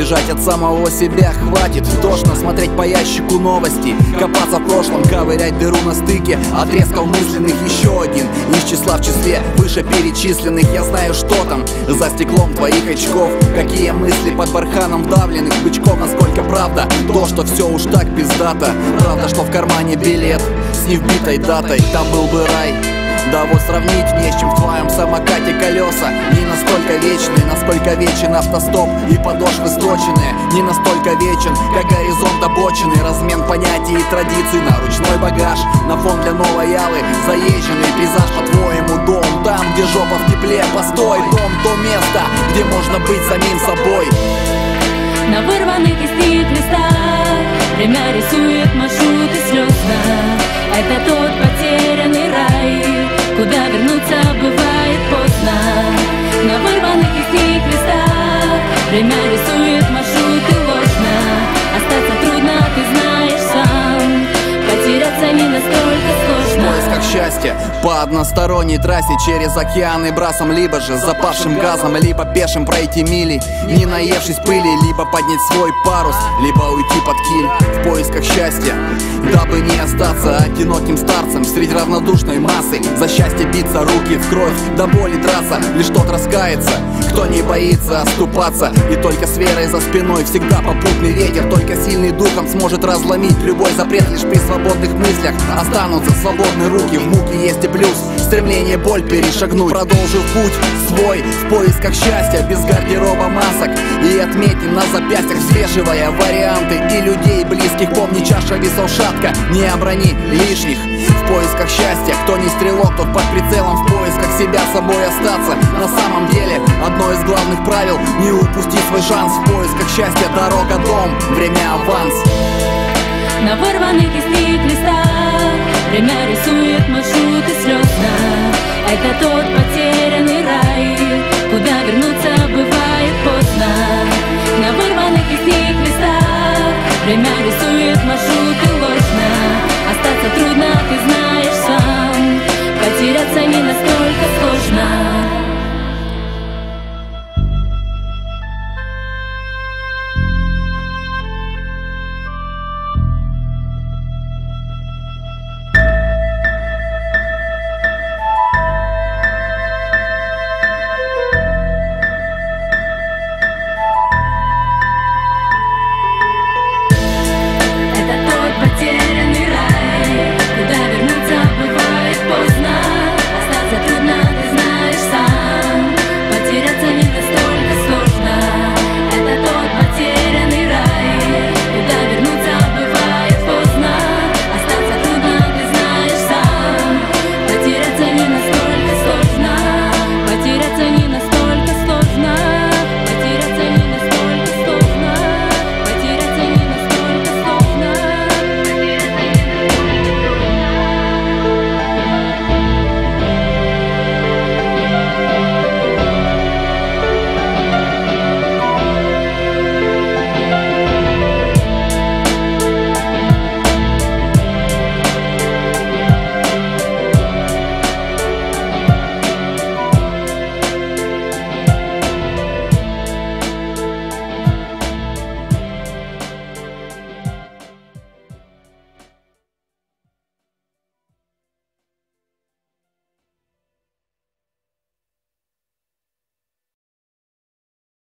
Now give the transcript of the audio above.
Бежать от самого себя хватит. Тошно смотреть по ящику новости, копаться в прошлом, ковырять дыру на стыке отрезков мысленных. Еще один из числа в числе выше перечисленных. Я знаю, что там за стеклом твоих очков, какие мысли под барханом давленных бычков. Насколько правда то, что все уж так пиздато. Правда, что в кармане билет с невбитой датой. Там был бы рай. Да вот сравнить не с чем в твоем самокате колеса. Не настолько вечные, насколько вечен автостоп и подошвы сточенные. Не настолько вечен, как горизонт обочины. Размен понятий и традиций на ручной багаж. На фон для новой явы заезженный пейзаж. По-твоему дом там, где жопа в тепле. Постой, дом то место, где можно быть самим собой. На вырванных из них листах время рисует маршруты слезно. Это тот потерянный рай, куда вернуться бывает поздно. На вырванных из них листах время рисует маршруты ложно. Остаться трудно, ты знаешь сам. Потеряться не настолько сложно. В поисках счастья по односторонней трассе через океаны брасом, либо же запавшим газом, либо пешим пройти мили, не наевшись пыли, либо поднять свой парус, либо уйти под киль. В поисках счастья, дабы не остаться одиноким старцем среди равнодушной массы. За счастье биться, руки в кровь, до боли драться. Лишь тот раскается, кто не боится оступаться. И только с верой за спиной всегда попутный ветер. Только сильный духом сможет разломить любой запрет. Лишь при свободных мыслях останутся свободные руки. В муке есть и плюс, стремление боль перешагнуть. Продолжив путь свой в поисках счастья, без гардероба масок и отметин на запястьях, взвешивая варианты и людей близких. Помни, чаша весов шатка, не оброни лишних. В поисках счастья, кто не стрелок, тот под прицелом. В поисках себя собой остаться. На самом деле, одно из главных правил — не упусти свой шанс. В поисках счастья дорога, дом, время аванс. На вырванных из них листах время рисует маршруты слезно. Это тот потерянный рай, куда вернуться бывает поздно. На вырванных из них листах время рисует маршруты ложно. Остаться трудно, ты